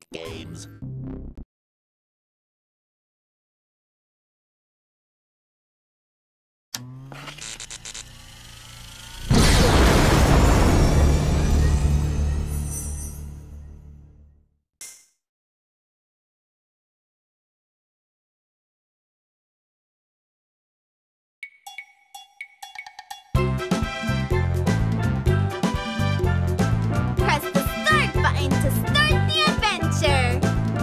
games. Press the start button to start the adventure.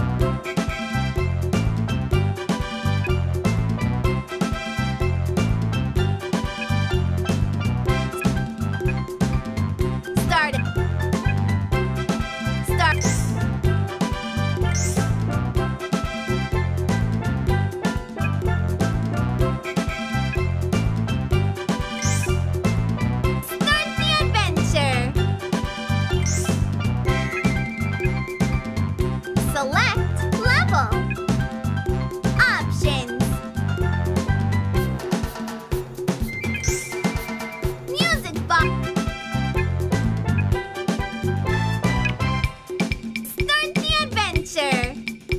Start it. Start. Start the adventure. Select level. Options. Music box. Start the adventure.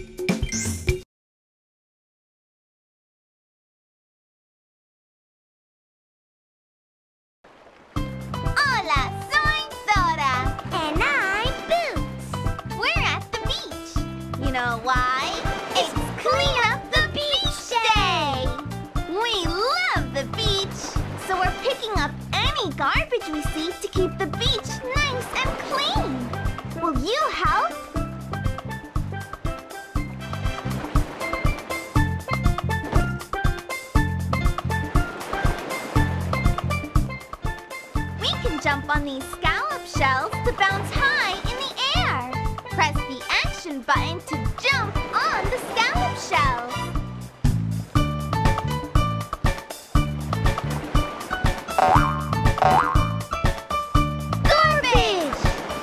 Hola, soy Dora. And I'm Boots. We're at the beach. You know why? It's Clean Up the Beach Day. We love the beach, so we're picking up any garbage we see to keep the beach nice and clean. Will you help? We can jump on these scallop shells to bounce high in the air. Press the action button to jump on the scallop shells. Garbage!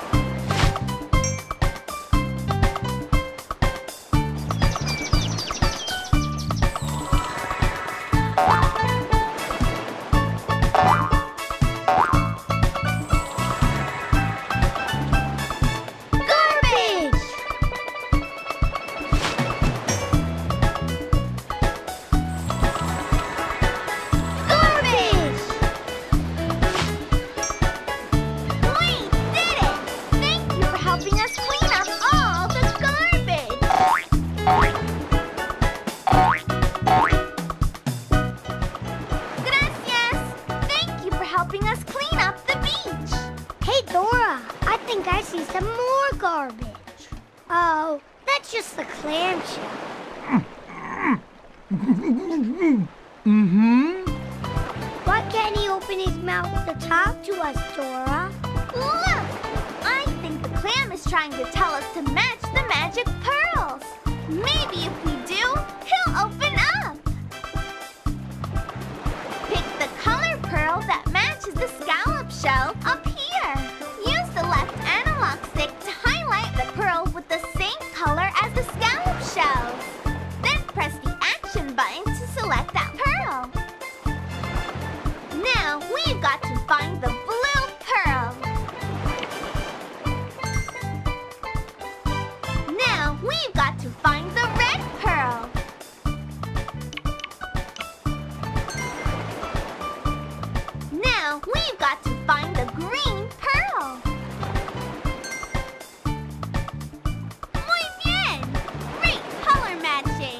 Garbage! Garbage! We did it! Thank you for helping us clean up all the garbage. Gracias! Thank you for helping us clean up the beach. Hey, Dora, I think I see some more garbage. Oh, that's just the clamshell. Why can't he open his mouth to talk to us, Dora? Look! I think the clam is trying to tell us to match the magic pearls. Maybe if we do, he'll open up. Pick the color pearl that matches the scallop shell up here. Use the left analog stick to highlight the pearl with the same color as the scallop shells. Then press the action button to select that pearl. Now we've got to find the blue pearl. Now we've got to find the red pearl. Now we've got to find the green pearl. Muy bien! Great color matching.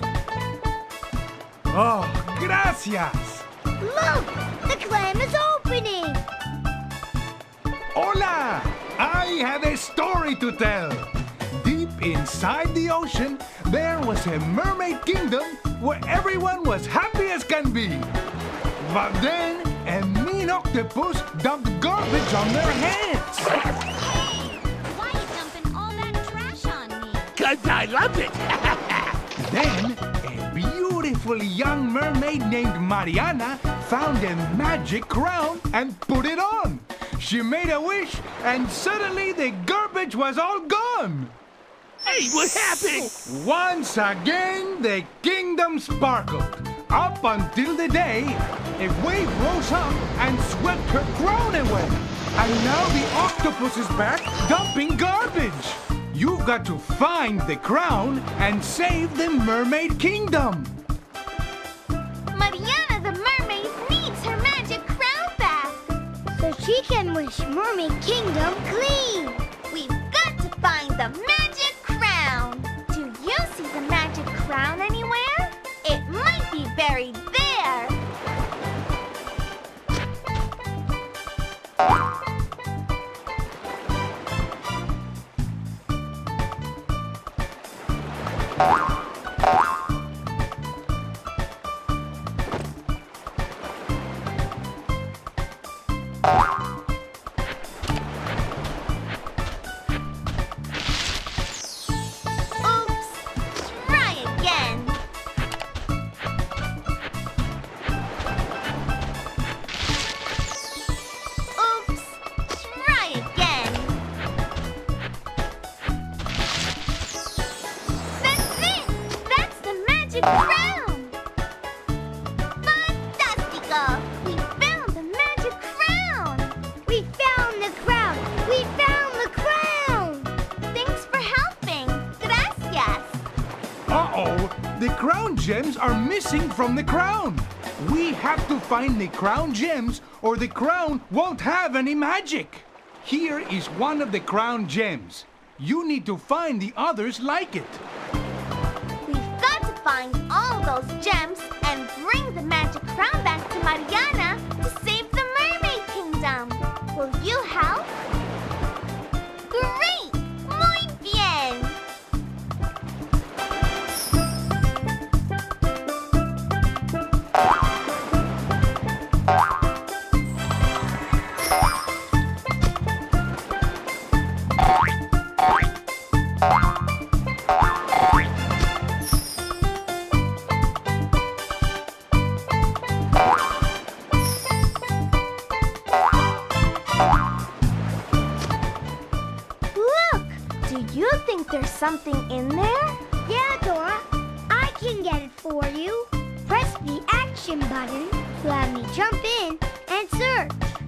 Oh, gracias. Look, the clam is opening. Hola! I have a story to tell. Deep inside the ocean, there was a mermaid kingdom where everyone was happy as can be. But then, a mean octopus dumped garbage on their heads. Hey, why are you dumping all that trash on me? 'Cause I love it. Then, a beautiful young mermaid named Mariana found a magic crown and put it on. She made a wish, and suddenly the garbage was all gone. Hey, what happened? Once again, the kingdom sparkled. Up until the day, a wave rose up and swept her crown away. And now the octopus is back dumping garbage. You've got to find the crown and save the Mermaid Kingdom. Mariana the mermaid needs her magic crown back. So she can wish Mermaid Kingdom clean. We've got to find the magic crown. Do you see the magic crown anywhere? It might be buried there. Crown! Fantastico! We found the magic crown! We found the crown! We found the crown! Thanks for helping! Gracias! Uh-oh! The crown gems are missing from the crown! We have to find the crown gems or the crown won't have any magic! Here is one of the crown gems. You need to find the others like it. Find all those gems and bring the magic crown back to Mariana to save the Mermaid Kingdom. Will you help? Great! Muy bien! Do you think there's something in there? Yeah, Dora. I can get it for you. Press the action button to have me jump in and search.